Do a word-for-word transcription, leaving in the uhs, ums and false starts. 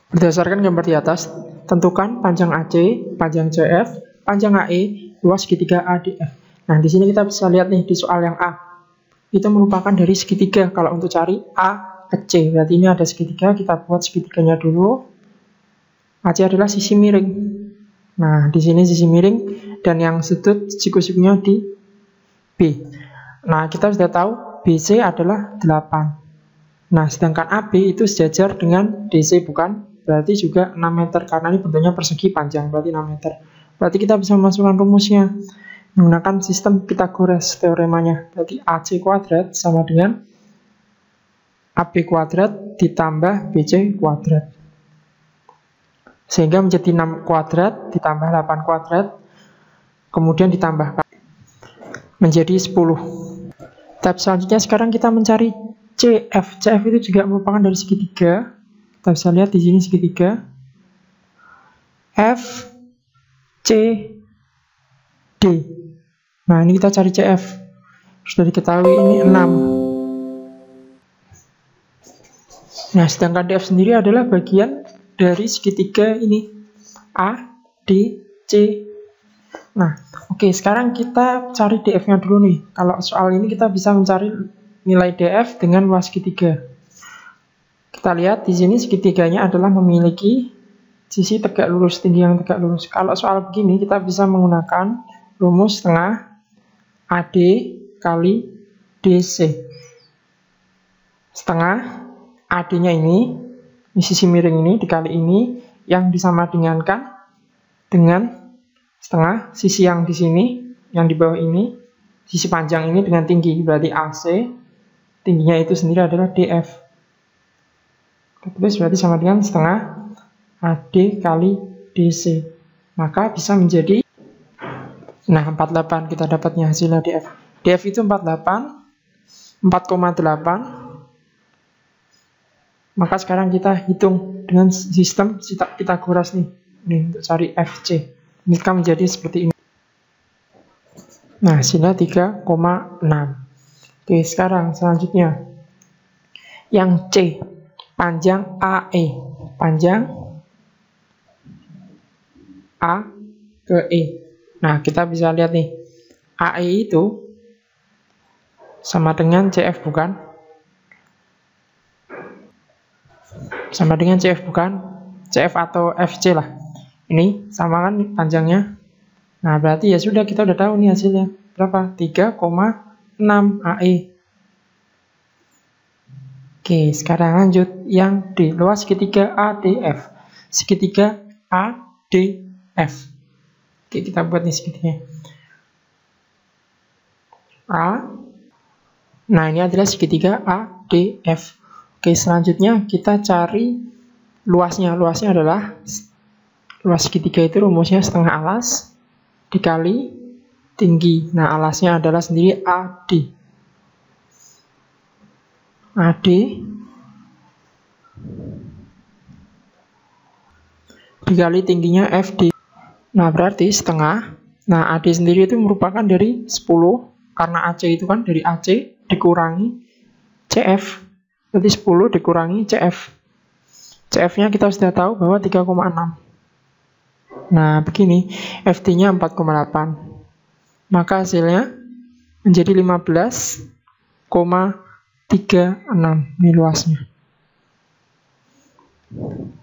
Berdasarkan gambar di atas, tentukan panjang A C, panjang C F, panjang A E, luas segitiga A D F. Nah, di sini kita bisa lihat nih di soal yang A. Itu merupakan dari segitiga. Kalau untuk cari A ke C, berarti ini ada segitiga, kita buat segitiganya dulu. A C adalah sisi miring. Nah, di sini sisi miring dan yang sudut siku-sikunya di B. Nah, kita sudah tahu B C adalah delapan. Nah, sedangkan A B itu sejajar dengan D C, bukan? Berarti juga enam meter, karena ini bentuknya persegi panjang, berarti enam meter. Berarti kita bisa memasukkan rumusnya menggunakan sistem Pythagoras teoremanya. Berarti A C kuadrat sama dengan A B kuadrat ditambah B C kuadrat. Sehingga menjadi enam kuadrat ditambah delapan kuadrat, kemudian ditambahkan menjadi sepuluh. Tahap selanjutnya sekarang kita mencari C F. C F itu juga merupakan dari segitiga. Kita bisa lihat di sini segitiga. F, C, D. Nah, ini kita cari C F. Sudah diketahui ini enam. Nah, sedangkan D F sendiri adalah bagian dari segitiga ini. A, D, C. Nah, oke, sekarang kita cari D F-nya dulu nih. Kalau soal ini kita bisa mencari nilai D F dengan luas segitiga. Kita lihat di sini segitiganya adalah memiliki sisi tegak lurus, tinggi yang tegak lurus. Kalau soal begini kita bisa menggunakan rumus setengah A D kali D C. Setengah A D-nya ini, ini sisi miring ini dikali ini, yang disamadingankan dengan setengah sisi yang di sini, yang di bawah ini, sisi panjang ini dengan tinggi, berarti A C, tingginya itu sendiri adalah D F. Terus berarti sama dengan setengah A D kali D C. Maka bisa menjadi, nah, empat puluh delapan kita dapatnya hasilnya D F. D F itu empat puluh delapan, empat koma delapan. Maka sekarang kita hitung dengan sistem Pythagoras nih. Nih untuk cari F C. Ini kan menjadi seperti ini. Nah, hasilnya tiga koma enam. Oke, sekarang selanjutnya yang C, panjang A E. Panjang A ke E. Nah, kita bisa lihat nih. A E itu sama dengan C F, bukan? Sama dengan C F, bukan? C F atau F C lah. Ini sama kan panjangnya. Nah, berarti ya sudah, kita udah tahu nih hasilnya. Berapa? tiga koma enam A E. Oke, sekarang lanjut yang D, luas segitiga A D F. Segitiga A D F. Oke, kita buat nih segitiganya. A. Nah, ini adalah segitiga A D F. Oke, selanjutnya kita cari luasnya. Luasnya adalah luas segitiga itu rumusnya setengah alas dikali tinggi. Nah, alasnya adalah sendiri A D. A D dikali tingginya F D. Nah, berarti setengah. Nah, A D sendiri itu merupakan dari sepuluh. Karena A C itu kan dari A C dikurangi C F. Berarti sepuluh dikurangi C F. C F-nya kita sudah tahu bahwa tiga koma enam. Nah, begini. F D-nya empat koma delapan. Maka hasilnya menjadi lima belas koma tiga enam. Ini luasnya.